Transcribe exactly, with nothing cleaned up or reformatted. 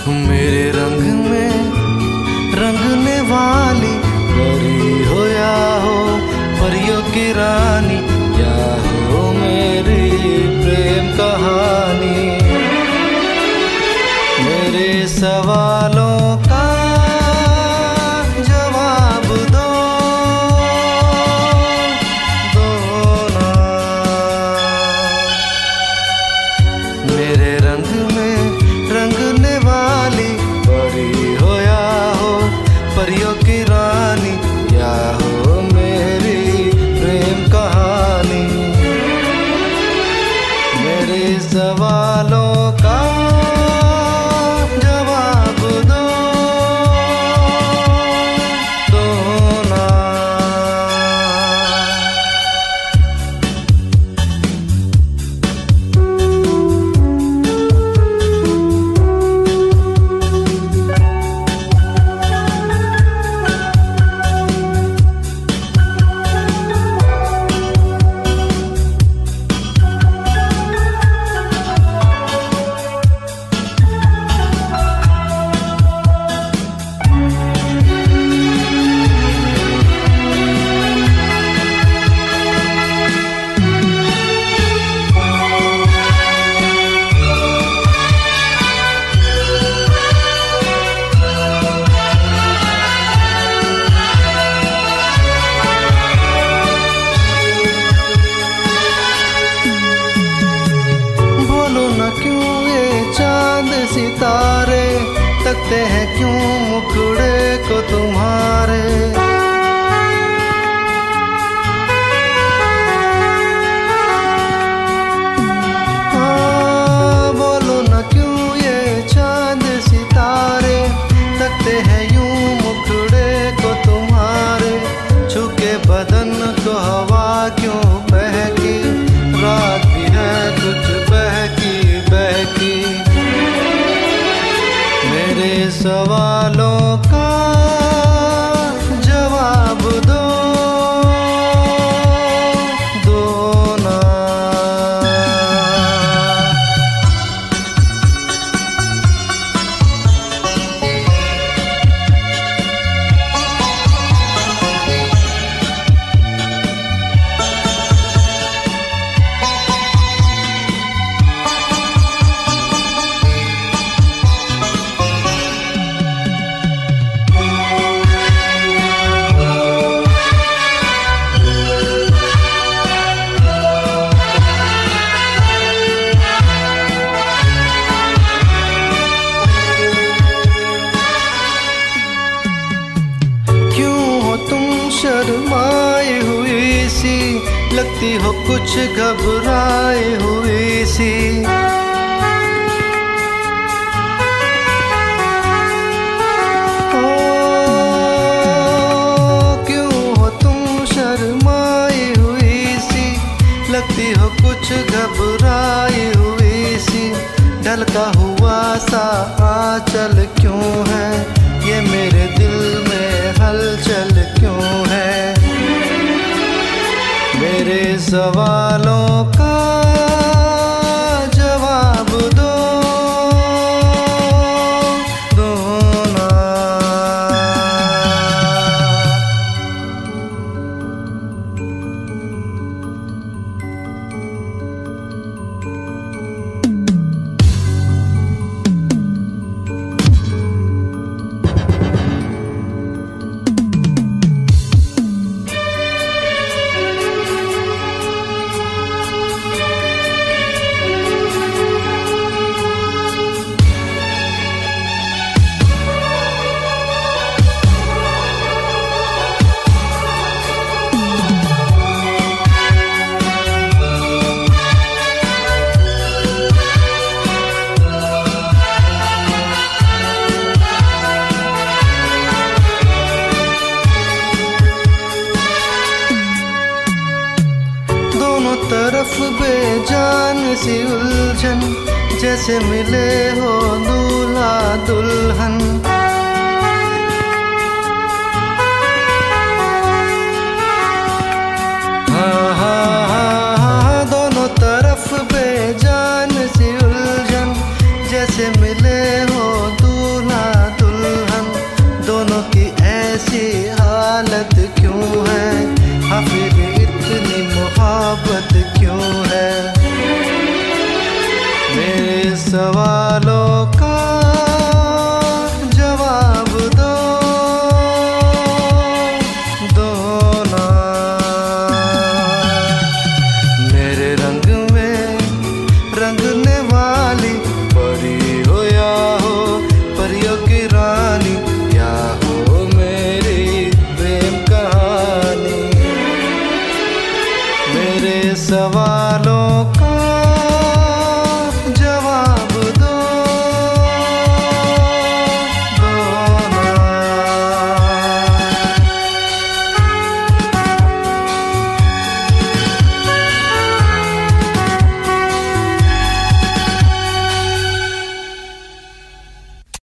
मेरे रंग में रंगने वाली परी हो या हो परियों की रानी, या हो मेरी प्रेम कहानी। मेरे सवालों का जवाब दो, दो ना। मेरे रंग में रंगने वाली परी हो या हो परियों की रानी, या हो मेरी प्रेम कहानी। मेरे सवालों का जवाब दो, दो ना। सितारे तकते हैं क्यों मुखड़े को तुम्हारे। हाँ, बोलो न क्यों ये चांद सितारे तकते हैं यूं मुखड़े को तुम्हारे। छुके बदन को हवा क्यों बहकी, रात भी है कुछ बहकी बहकी। मेरे सवालों का जवाब दो, दो ना। शर्माई हुई सी लगती हो, कुछ घबराई हुई सी। ओ, क्यों हो तुम शर्माई हुई सी लगती हो, कुछ घबराई हुई सी। ढलका हुआ सा आंचल क्यों है, ये मेरे दिल में हलचल क्यों है। मेरे सवालों का जवाब दो, दो ना। तरफ बेजान सी उलझन, जैसे मिले हो दूल्हा दुल्हन। हाँ हाँ हाँ हाँ, दोनों तरफ बेजान सी उलझन, जैसे मिले हो दूल्हा मेरे सवालों का